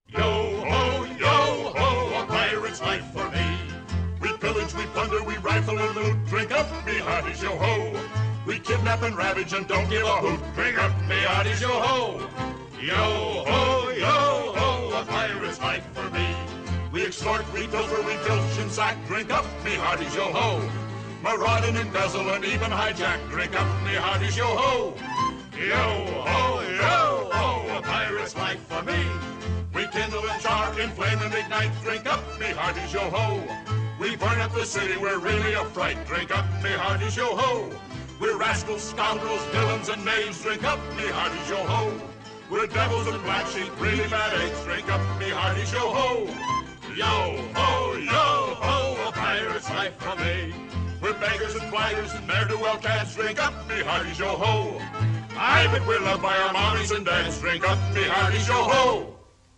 Yo ho, a pirate's life for me. We pillage, we plunder, we rifle and loot. Drink up, me hearties, yo ho. We kidnap and ravage and don't give a hoot. Drink up, me hearties, yo ho. Yo ho, a pirate's life for me. We extort, we pilfer, we filch and sack. Drink up, me hearties, yo ho. Maraud and embezzle and even hijack. Drink up, me hearties, yo ho. Yo ho, a pirate's life for me. We kindle and char, inflame and ignite. Drink up, me hearties, yo ho. We burn up the city, we're really a fright. Drink up, me hearties, yo ho. We're rascals, scoundrels, villains, and knaves. Drink up, me hearties, yo ho. We're devils and black sheep, really bad eggs. Drink up, me hearties, yo ho. Yo ho, a pirate's life for me. We're beggars and blighters and ne'er-do-well cats. Drink up, me hearties, yo ho. Aye, but we're loved by our mommies and dads. Drink up, me hearties, yo ho.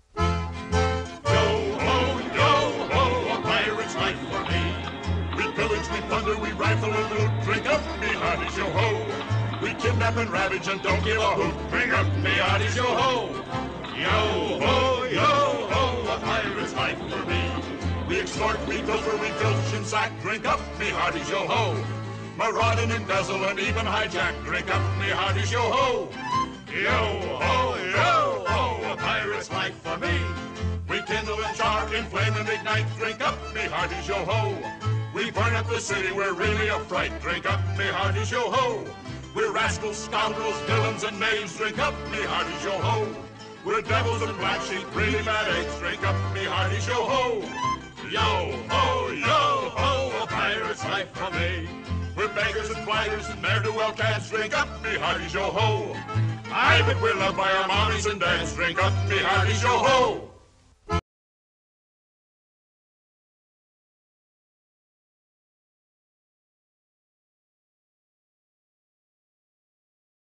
Yo ho, a pirate's life for me. We pillage, we plunder, we rifle and loot. Drink up, me hearties, yo ho. We kidnap and ravage and don't give a hoot. Drink up, me hearties, yo ho. Yo ho, a pirate's life for me. We extort, we pilfer, we filch and sack. Drink up, me hearties, yo ho. Maraud and embezzle and even hijack. Drink up, me hearties, yo ho. Yo ho, a pirate's life for me. We kindle and char, inflame and ignite. Drink up, me hearties, yo ho. We burn up the city, we're really a fright. Drink up, me hearties, yo ho. We're rascals, scoundrels, villains, and knaves. Drink up, me hearties, yo ho. We're devils and black sheep, really bad eggs. Drink up, me hearties, yo ho. Yo ho, a pirate's life for me. We're beggars and blighters and ne'er-do-well cats. Drink up, me hearties, yo ho. Aye, but we're loved by our mommies and dads. Drink up, me hearties, yo ho.